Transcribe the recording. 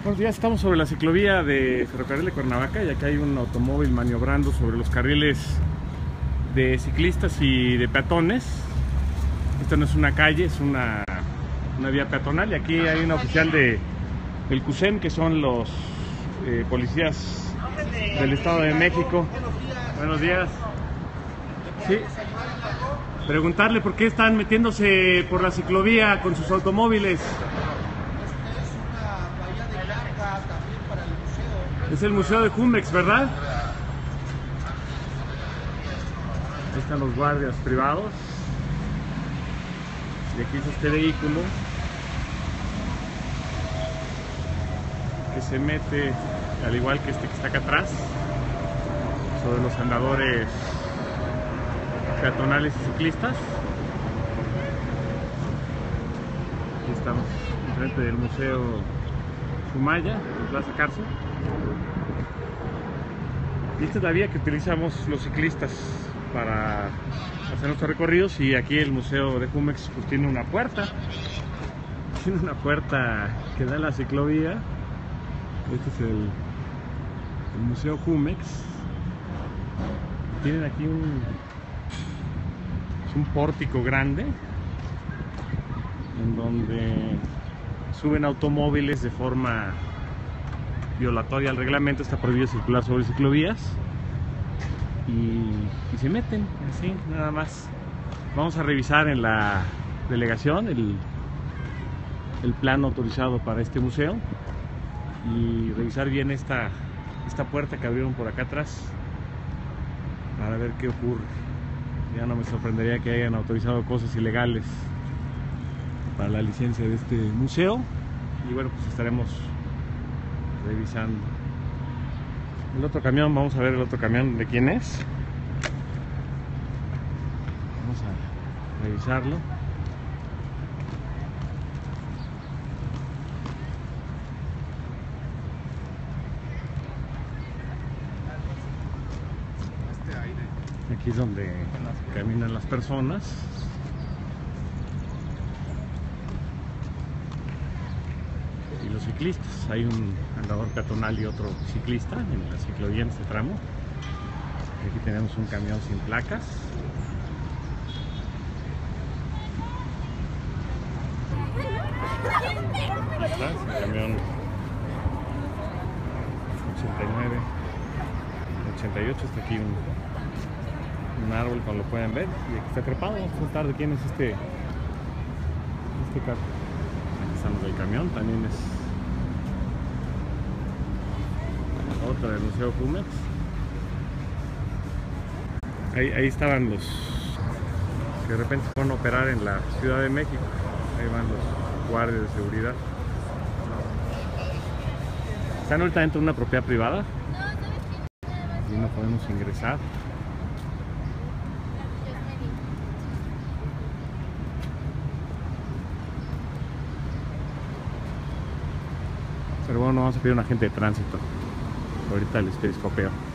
Buenos días, estamos sobre la ciclovía de Ferrocarril de Cuernavaca y acá hay un automóvil maniobrando sobre los carriles de ciclistas y de peatones. Esta no es una calle, es una vía peatonal, y aquí hay una oficial del CUSEM, que son los policías del Estado de México. Buenos días. Sí. Preguntarle por qué están metiéndose por la ciclovía con sus automóviles. Es el museo de Jumex, ¿verdad? Ahí están los guardias privados. Y aquí es este vehículo que se mete, al igual que este que está acá atrás, sobre los andadores peatonales y ciclistas. Aquí estamos enfrente del Museo Sumaya, en Plaza Carso. Y esta es la vía que utilizamos los ciclistas para hacer nuestros recorridos, y aquí el Museo de Jumex pues tiene una puerta. Tiene una puerta que da a la ciclovía. Este es el Museo Jumex. Tienen aquí un pórtico grande en donde suben automóviles de forma violatoria al reglamento. Está prohibido circular sobre ciclovías y se meten así, nada más. Vamos a revisar en la delegación el plan autorizado para este museo y revisar bien esta puerta que abrieron por acá atrás para ver qué ocurre. Ya no me sorprendería que hayan autorizado cosas ilegales para la licencia de este museo, y bueno, pues estaremos revisando. El otro camión, vamos a ver el otro camión de quién es. Vamos a revisarlo. Aquí es donde caminan las personas. Y los ciclistas. Hay un andador peatonal y otro ciclista en la ciclovía en este tramo. Aquí tenemos un camión sin placas. Aquí está, es el camión 89, 88. Está aquí un árbol, como lo pueden ver, y aquí está trepado. Vamos a contar de quién es este carro. Aquí estamos del camión, también es otra del Museo Jumex. Ahí estaban los que de repente fueron a operar en la Ciudad de México. Ahí van los guardias de seguridad. Están ahorita dentro de una propiedad privada y no podemos ingresar. Pero bueno, vamos a pedir a un agente de tránsito. Ahorita les periscopeo.